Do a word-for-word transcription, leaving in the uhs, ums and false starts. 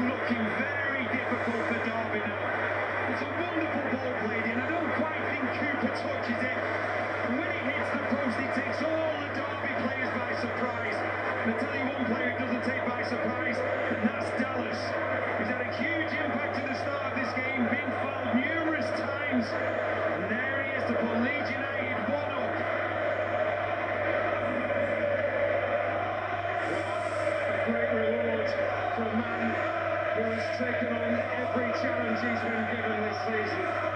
looking very difficult for Derby now. It's a wonderful ball played in. I don't quite think Cooper touches it. And when it hits the post, it takes all the Derby players by surprise. And I tell you one player it doesn't take by surprise, and that's Dallas. He's had a huge impact at the start of this game, being fouled numerous times. And there he is to put Leeds United one up. A great reward for a man who has taken on every challenge he's been given this season.